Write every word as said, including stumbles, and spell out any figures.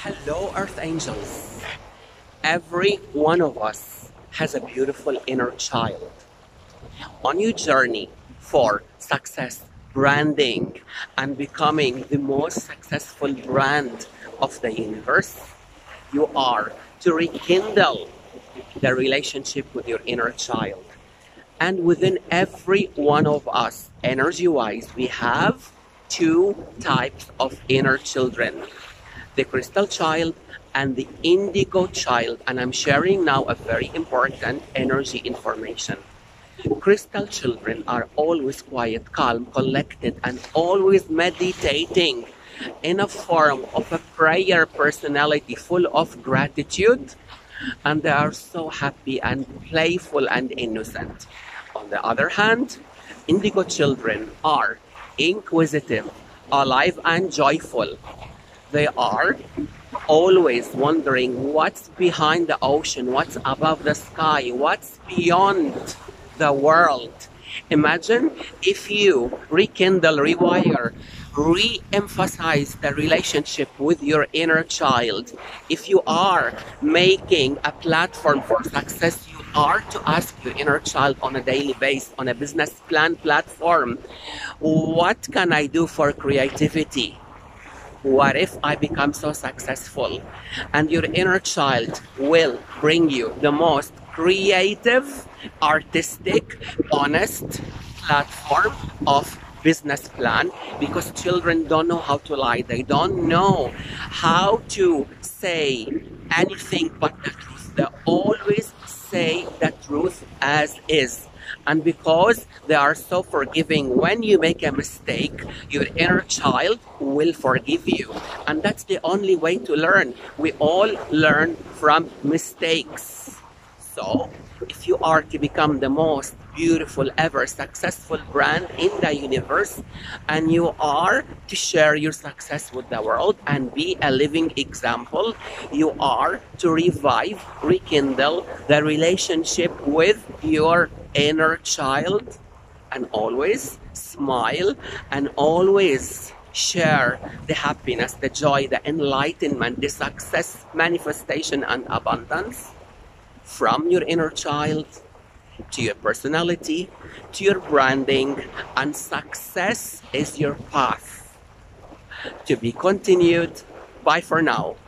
Hello, Earth Angels. Every one of us has a beautiful inner child. On your journey for success, branding, and becoming the most successful brand of the universe, you are to rekindle the relationship with your inner child. And within every one of us, energy-wise, we have two types of inner children. The crystal child and the indigo child. And I'm sharing now a very important energy information. Crystal children are always quiet, calm, collected, and always meditating in a form of a prayer personality full of gratitude. And they are so happy and playful and innocent. On the other hand, indigo children are inquisitive, alive and joyful. They are always wondering what's behind the ocean, what's above the sky, what's beyond the world. Imagine if you rekindle, rewire, re-emphasize the relationship with your inner child. If you are making a platform for success, you are to ask your inner child on a daily basis, on a business plan platform, what can I do for creativity? What if I become so successful? And your inner child will bring you the most creative, artistic, honest platform of business plan, because children don't know how to lie. They don't know how to say anything but the truth. They always say the truth as is. And because they are so forgiving, when you make a mistake, your inner child will forgive you. And that's the only way to learn. We all learn from mistakes. So, if you are to become the most beautiful ever successful brand in the universe, and you are to share your success with the world and be a living example, you are to revive, rekindle the relationship with your inner child, and always smile and always share the happiness, the joy, the enlightenment, the success, manifestation, and abundance from your inner child to your personality, to your branding, and success is your path. To be continued. Bye for now.